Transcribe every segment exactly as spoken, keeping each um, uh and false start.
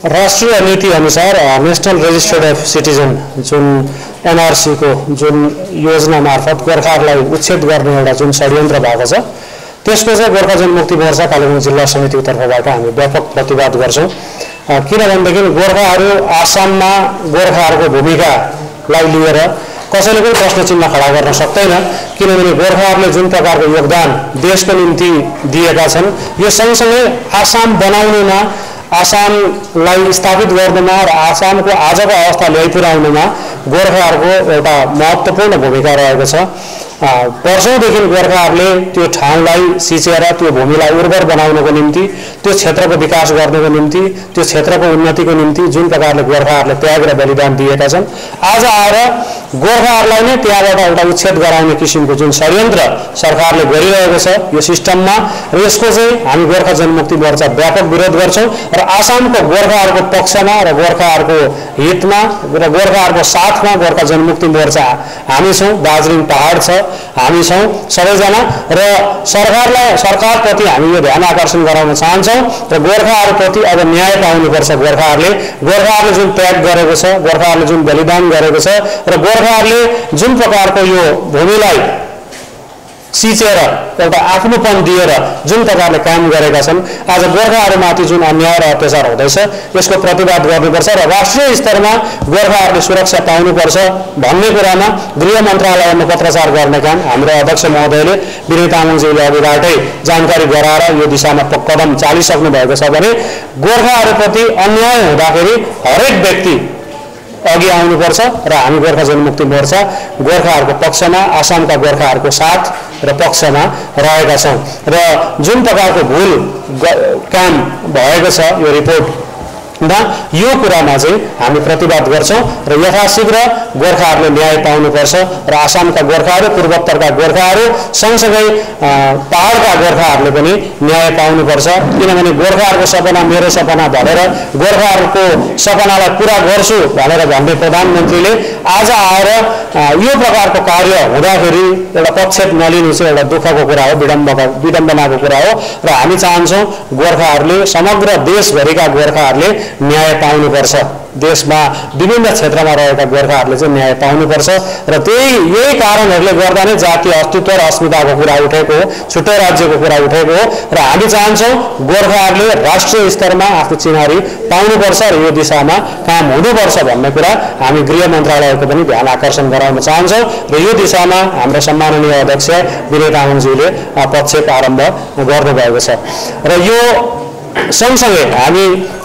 राष्ट्रिय नीति अनुसार नेशनल रजिस्टर्ड अफ सिटिजन जुन एनआरसी को जुन योजना मार्फत गोर्खाहरूलाई उच्छेद गर्ने एउटा जुन षड्यन्त्र भएको छ त्यसको चाहिँ गोर्खा जनमुक्ति मोर्चा कालेबुङ जिल्ला समितिको तर्फबाट हामी व्यापक प्रतिवाद गर्छौं। किनभनेदेखि गोर्खाहरू आसाममा गोर्खाहरूको भूमिकालाई लिएर कसैले पनि प्रश्न चिन्ह खडा गर्न सक्दैन, किनभने गोर्खाहरूले जुन प्रकारको योगदान देशको निम्ति दिएका छन् यो सँगसँगै आसाम बनाउनुमा, आसामलाई स्थापित गर्नुमा र आसामको आजको अवस्था ल्याइपुर्याउनुमा गोर्खाहरूको एउटा महत्त्वपूर्ण भूमिका रहेको छ। वर्षौंदेखि गोर्खाहरूले त्यो ठाउँलाई सिचेर त्यो भूमिलाई उर्वर बनाउनको निम्ति, त्यो क्षेत्रको विकास गर्नको निम्ति, त्यो क्षेत्रको उन्नतिको निम्ति जुन प्रकारले गोर्खाहरूले त्याग र बलिदान दिएका छन्, आज आएर गोर्खाहरूलाई नै त्यहाँबाट एउटा उच्छेद गराउने किसिमको जुन षड्यन्त्र सरकारले गरिरहेको छ यो सिस्टममा, र यसको चाहिँ हामी गोर्खा जनमुक्ति मोर्चा व्यापक विरोध गर्छौं र आसामको गोर्खाहरूको पक्षमा र गोर्खाहरूको हितमा र गोर्खाहरूको साथमा गोर्खा जनमुक्ति मोर्चा हामी छौं। दार्जिलिङ पहाड छ, हामी छौं सबैजना, र सरकारलाई सरकारप्रति हामी यो ध्यान आकर्षण गराउन चाहन्छौं र गोर्खाहरूप्रति अब न्याय पाउनुपर्छ। गोर्खाहरूले गोर्खाहरूले जुन त्याग गरेको छ, गोर्खाहरूले जुन बलिदान गरेको छ र गोर्खाहरूले जुन प्रकारको यो भूमिलाई सिचेर एउटा आफ्नोपन दिएर जुन प्रकारले काम गरेका छन्, आज गोर्खाहरूमाथि जुन अन्याय र अत्याचार हुँदैछ यसको प्रतिवाद गर्नुपर्छ र राष्ट्रिय स्तरमा गोर्खाहरूले सुरक्षा पाउनुपर्छ भन्ने कुरामा गृह मन्त्रालयमा पत्रचार गर्ने काम हाम्रो अध्यक्ष महोदयले विनय तामाङज्यूले अघिबाटै जानकारी गराएर यो दिशामा कदम चालिसक्नु भएको छ भने गोर्खाहरूप्रति अन्याय हुँदाखेरि हरेक व्यक्ति अघि आउनुपर्छ र हामी गोर्खा जनमुक्ति मोर्चा गोर्खाहरूको पक्षमा, आसामका गोर्खाहरूको साथ र पक्षमा रहेका छौं र जुन प्रकारको भूल काम भएको छ यो रिपोर्टमा यो कुरामा चाहिँ हामी प्रतिवाद गर्छौं र यथाशीघ्र गोर्खाहरूले न्याय पाउनुपर्छ र आसामका गोर्खाहरू, पूर्वोत्तरका गोर्खाहरू सँगसँगै पहाडका गोर्खाहरूले पनि न्याय पाउनुपर्छ। किनभने गोर्खाहरूको सपना मेरो सपना भनेर गोर्खाहरूको सपनालाई पूरा गर्छु भनेर भन्ने प्रधानमन्त्रीले आज आएर यो प्रकारको कार्य हुँदाखेरि एउटा पक्षेप नलिनु चाहिँ एउटा दुःखको कुरा हो, विडम्बना विडम्बनाको कुरा हो र हामी चाहन्छौं गोर्खाहरूले, समग्र देशभरिका गोर्खाहरूले न्याय पाउनुपर्छ। देशमा विभिन्न क्षेत्रमा रहेका गोर्खाहरूले चाहिँ न्याय पाउनुपर्छ र त्यही यही कारणहरूले गर्दा नै जातीय अस्तित्व र अस्मिताको कुरा उठेको हो, छुट्टै राज्यको कुरा उठेको हो र हामी चाहन्छौं गोर्खाहरूले राष्ट्रिय स्तरमा आफ्नो चिनारी पाउनुपर्छ र यो दिशामा काम हुनुपर्छ भन्ने कुरा हामी गृह मन्त्रालयको पनि ध्यान आकर्षण गराउन चाहन्छौं र यो दिशामा हाम्रो सम्माननीय अध्यक्ष विनय तामाङज्यूले पक्षेप आरम्भ गर्नुभएको छ। र यो सँगसँगै हामी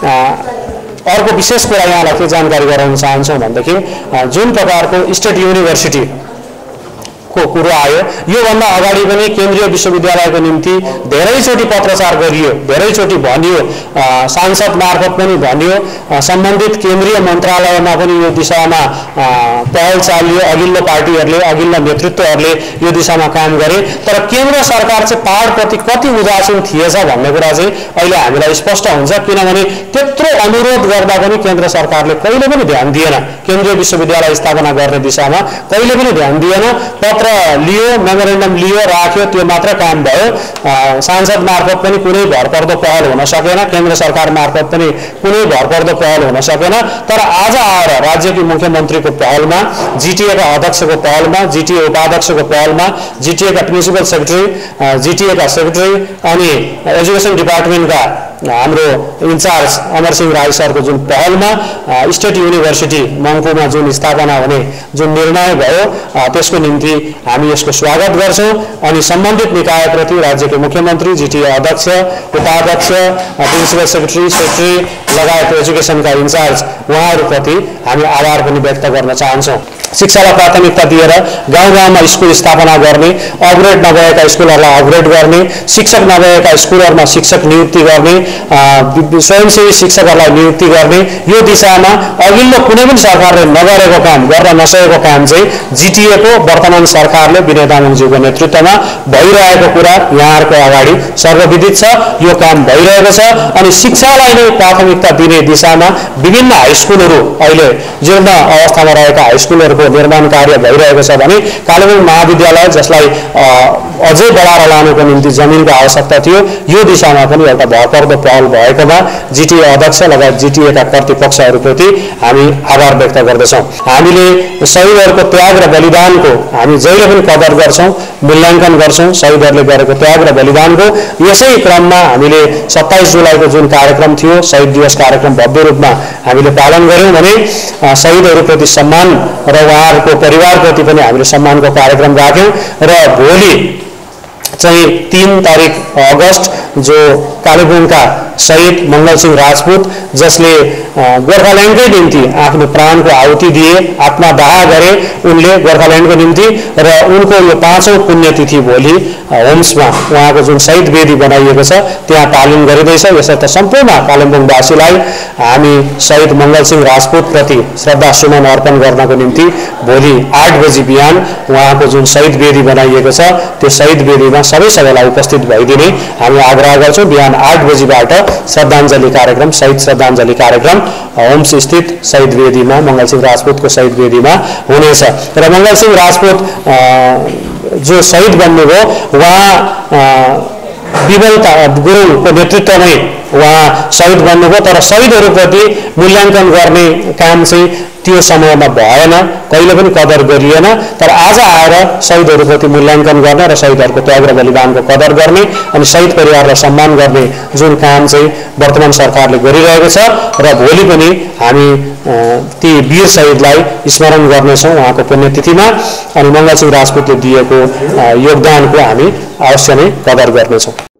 अर्को विशेष कुरा यहाँलाई के जानकारी गराउन चाहन्छौं भनेदेखि जुन प्रकारको स्टेट युनिभर्सिटी को कुरो आयो, यो भन्दा अगाडि पनि केन्द्रीय विश्वविद्यालयको निम्ति धेरैचोटि पत्रचार गरियो, धेरैचोटि भनियो, सांसद मार्फत पनि भनियो, सम्बन्धित केन्द्रीय मन्त्रालयमा पनि यो दिशामा पहल चालियो, अघिल्लो पार्टीहरूले, अघिल्लो नेतृत्वहरूले यो दिशामा काम गरे, तर केन्द्र सरकार चाहिँ पहाडप्रति कति उदासीन थिएछ भन्ने कुरा चाहिँ अहिले हामीलाई स्पष्ट हुन्छ। किनभने त्यत्रो अनुरोध गर्दा पनि केन्द्र सरकारले कहिले पनि ध्यान दिएन, केन्द्रीय विश्वविद्यालय स्थापना गर्ने दिशामा कहिले पनि ध्यान दिएन। पत्र लियो, मेमोरेन्डम लियो, राख्यो, त्यो मात्र काम भयो। सांसद मार्फत पनि कुनै भरपर्दो पहल हुन सकेन, केन्द्र सरकार मार्फत पनि कुनै भरपर्दो पहल हुन सकेन। तर आज आएर राज्यकी मुख्यमन्त्रीको पहलमा, जिटिएका अध्यक्षको पहलमा, जिटिए उपाध्यक्षको पहलमा, जिटिएका प्रिन्सिपल सेक्रेटरी, जिटिएका सेक्रेटरी अनि एजुकेसन डिपार्टमेन्टका हाम्रो इन्चार्ज अमर सिंह राई सरको जुन पहलमा स्टेट युनिभर्सिटी मङ्पूमा जुन स्थापना हुने जुन निर्णय भयो त्यसको निम्ति हामी यसको स्वागत गर्छौं अनि सम्बन्धित निकायप्रति राज्यको मुख्यमन्त्री, जिटिए अध्यक्ष, उपाध्यक्ष, प्रिन्सिपल सेक्रेटरी, सेक्रेटरी लगायत एजुकेसनका इन्चार्ज उहाँहरूप्रति हामी आभार पनि व्यक्त गर्न चाहन्छौं। शिक्षालाई प्राथमिकता दिएर गाउँ गाउँमा स्कुल स्थापना गर्ने, अपग्रेड नभएका स्कुलहरूलाई अपग्रेड गर्ने, शिक्षक नभएका स्कुलहरूमा शिक्षक नियुक्ति गर्ने, स्वयंसेवी शिक्षकहरूलाई नियुक्ति गर्ने, यो दिशामा अघिल्लो कुनै पनि सरकारले नगरेको काम, गर्न नसकेको काम चाहिँ जिटिएको वर्तमान सरकारले विनय तामाङज्यूको नेतृत्वमा भइरहेको कुरा यहाँहरूको अगाडि सर्वविदित छ। यो काम भइरहेको छ अनि शिक्षालाई नै प्राथमिकता दिने दिशामा विभिन्न हाई स्कुलहरू, अहिले जीर्ण अवस्थामा रहेका हाई स्कुलहरूको निर्माण कार्य भइरहेको छ भने कालेबुङ महाविद्यालय जसलाई अझै बढाएर लानुको निम्ति जमिनको आवश्यकता थियो, यो दिशामा पनि एउटा भरपर्दो छलफलको पहल भएकोमा जिटिए अध्यक्ष लगायत जिटिएका कर्तृपक्षहरूप्रति हामी आभार व्यक्त गर्दछौँ। हामीले शहीदहरूको त्याग र बलिदानको हामी जहिले पनि कदर गर्छौँ, मूल्याङ्कन गर्छौँ शहीदहरूले गरेको त्याग र बलिदानको। यसै क्रममा हामीले सत्ताइस जुलाईको जुन कार्यक्रम थियो शहीद दिवस कार्यक्रम भव्य रूपमा हामीले पालन गऱ्यौँ भने शहीदहरूप्रति सम्मान र उहाँहरूको परिवारप्रति पनि हामीले सम्मानको कार्यक्रम राख्यौँ र भोलि चाहिँ तीन तारिक अगस्त जो कालेबुङका शहीद मङ्गलसिंह राजपूत जसले गोर्खाल्यान्डकै निम्ति आफ्नो प्राणको आहुति दिए, आत्मदाह गरे उनले गोर्खाल्यान्डको निम्ति र उनको यो पाँचौँ पुण्यतिथि भोलि होम्समा उहाँको जुन शहीद वेदी बनाइएको छ त्यहाँ पालन गरिँदैछ। यसर्थ सम्पूर्ण कालिम्पोङवासीलाई हामी शहीद मङ्गलसिंह राजपूतप्रति श्रद्धासुमन अर्पण गर्नको निम्ति भोलि आठ बजी बिहान उहाँको जुन शहीद वेदी बनाइएको छ त्यो शहीद वेदीमा सबै सबैलाई उपस्थित भइदिने हामी आग्रह गर्छौँ। बिहान आठ बजीबाट श्रद्धाञ्जली कार्यक्रम शहीद श्रद्धाञ्जली कार्यक्रम होम्स स्थित शहीद वेदीमा मङ्गलसिंह राजपूतको शहीद वेदीमा हुनेछ। र मङ्गलसिंह राजपूत जो शहीद बन्नुभयो उहाँ विमल गुरुङको नेतृत्वमै उहाँ शहीद बन्नुभयो, तर शहीदहरूप्रति मूल्याङ्कन गर्ने काम चाहिँ त्यो समयमा भएन, कहिले पनि कदर गरिएन। तर आज आएर शहीदहरूप्रति मूल्याङ्कन गर्ने र शहीदहरूको त्याग र बलिदानको कदर गर्ने अनि शहीद परिवारलाई सम्मान गर्ने जुन काम चाहिँ वर्तमान सरकारले गरिरहेको छ र भोलि पनि हामी ती वीर शहीदलाई स्मरण गर्नेछौँ उहाँको पुण्यतिथिमा अनि मङ्गलसिंह राजपूतले दिएको योगदानको हामी अवश्य नै कदर गर्नेछौँ।